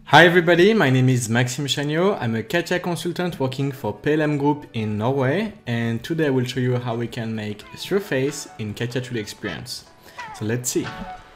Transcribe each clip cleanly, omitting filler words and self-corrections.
Hi everybody, my name is Maxime Chagnot. I'm a CATIA consultant working for PLM Group in Norway, and today I will show you how we can make a surface in CATIA 3D Experience. So let's see.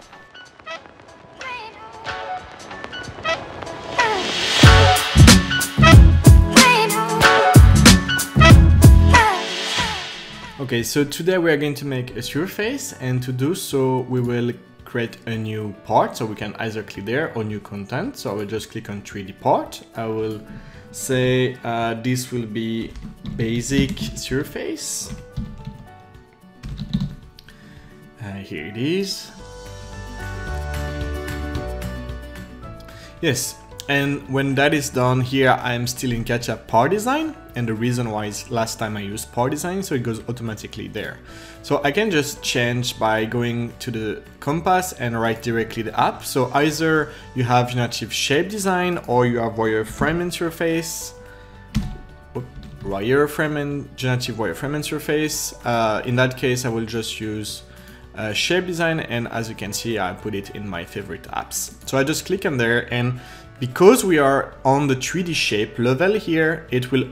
Okay, so today we are going to make a surface, and to do so we will create a new part. So we can either click there or new content. So I will just click on 3D part. I will say this will be basic surface. Here it is. Yes. And when that is done, here I'm still in CATIA Part Design, and the reason why is last time I used Part Design, so it goes automatically there. So I can just change by going to the compass and write directly the app. So either you have Generative Shape Design or you have Wireframe Interface, Generative Wireframe Interface. In that case, I will just use Shape Design, and as you can see, I put it in my favorite apps. So I just click on there, and because we are on the 3D shape level here, it will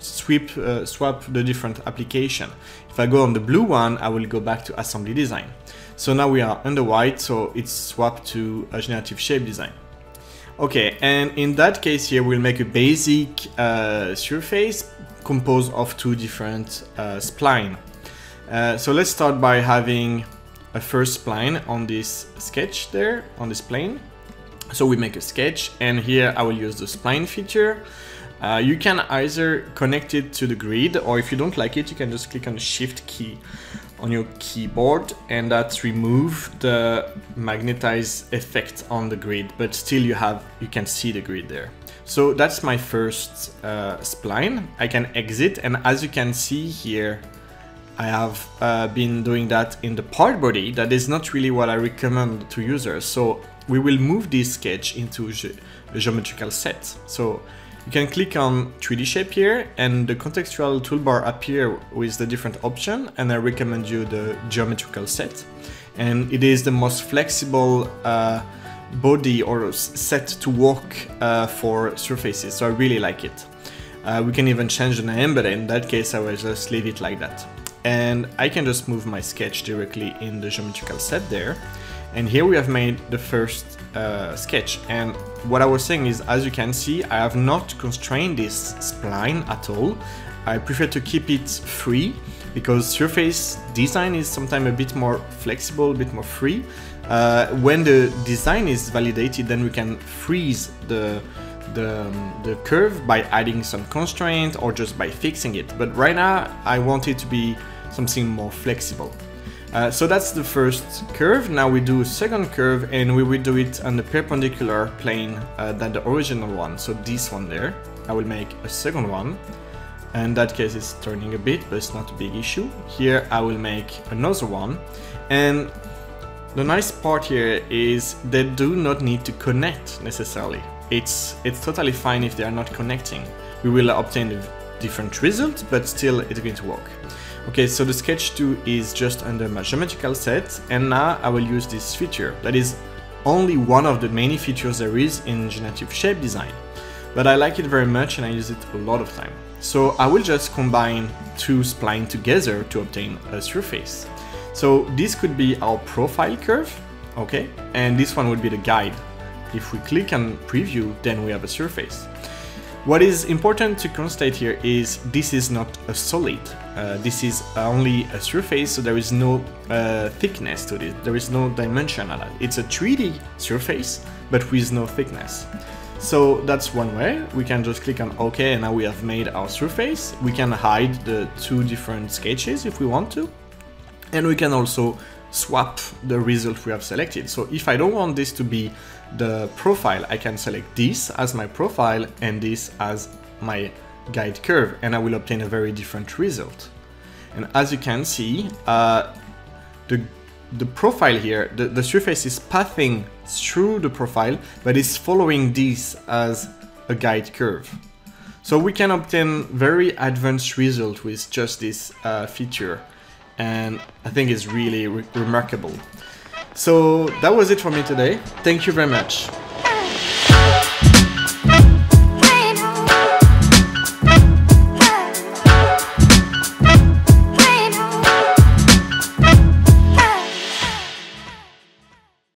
swap the different application. If I go on the blue one, I will go back to assembly design. So now we are on the white, so it's swapped to a generative shape design. Okay, and in that case here, we'll make a basic surface composed of two different splines. So let's start by having a first spline on this sketch there, on this plane. So we make a sketch, and here I will use the spline feature. You can either connect it to the grid, or if you don't like it, you can just click on the Shift key on your keyboard, and that removes the magnetize effect on the grid, but still you can see the grid there. So that's my first spline. I can exit, and as you can see here, I have been doing that in the part body. That is not really what I recommend to users. So we will move this sketch into a geometrical set. So you can click on 3D shape here, and the contextual toolbar appear with the different option, and I recommend you the geometrical set. And it is the most flexible body or set to work for surfaces, so I really like it. We can even change the name, but in that case I will just leave it like that. And I can just move my sketch directly in the geometrical set there. And here we have made the first sketch. And what I was saying is, as you can see, I have not constrained this spline at all. I prefer to keep it free, because surface design is sometimes a bit more flexible, a bit more free. When the design is validated, then we can freeze the curve by adding some constraint or just by fixing it. But right now I want it to be something more flexible. So that's the first curve. Now we do a second curve, and we will do it on the perpendicular plane than the original one. So this one there, I will make a second one. In that case it's turning a bit, but it's not a big issue. Here I will make another one. And the nice part here is they do not need to connect necessarily. It's totally fine if they are not connecting. We will obtain a different result, but still it's going to work. Okay, so the sketch 2 is just under my geometrical set, and now I will use this feature. That is only one of the many features there is in generative shape design, but I like it very much and I use it a lot of time. So I will just combine two splines together to obtain a surface. So this could be our profile curve, okay, and this one would be the guide. If we click on preview, then we have a surface. What is important to constate here is this is not a solid. This is only a surface, so there is no thickness to it. There is no dimension at it. It's a 3D surface, but with no thickness. So that's one way. We can just click on OK, and now we have made our surface. We can hide the two different sketches if we want to. And we can also swap the result we have selected. So if I don't want this to be the profile, I can select this as my profile and this as my guide curve, and I will obtain a very different result. And as you can see, the profile here, the surface is pathing through the profile, but is following this as a guide curve. So we can obtain very advanced result with just this feature, and I think it's really remarkable. So that was it for me today. Thank you very much.